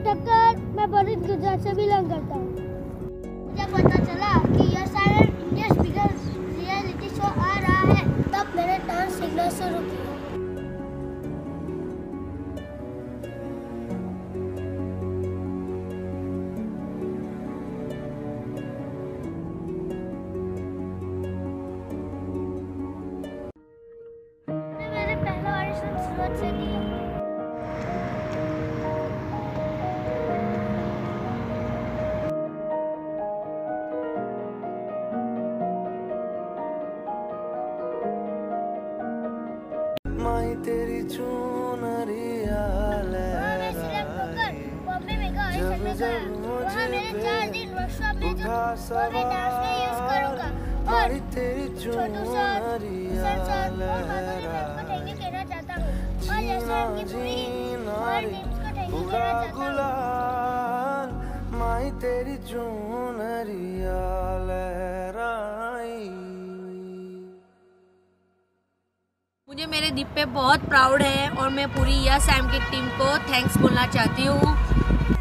ठक्कर, मैं बड़ी गुजरात से बिलोंग करता हूँ। मुझे पता चला कि यह सारे इंडियन बिगेस्ट रियलिटी शो आ रहा है, तब मैंने डांस सीखना शुरू किया। मैंने पहला ऑडिशन सूरत से दिया। माही तेरी चुनरिया बॉम्बे में का ऑडिशन में गया। वहाँ मेरे 4 दिन वर्कशॉप में जो मैं डांस में यूज करूँगा और छोटू सर, किशन सर और माधुरी मैम को थैंक यू कहना चाहता हूँ और यशराम की पूरी और टीम्स को थैंक यू कहना चाहता हूँ। माही तेरी चुनरिया लहराई। मुझे मेरे दीप पे बहुत प्राउड है और मैं पूरी यस एम की टीम को थैंक्स बोलना चाहती हूँ।